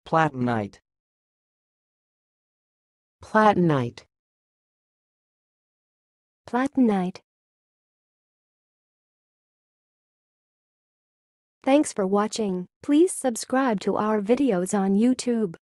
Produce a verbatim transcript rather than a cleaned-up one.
platinite, platinite, platinite. Thanks for watching. Please subscribe to our videos on YouTube.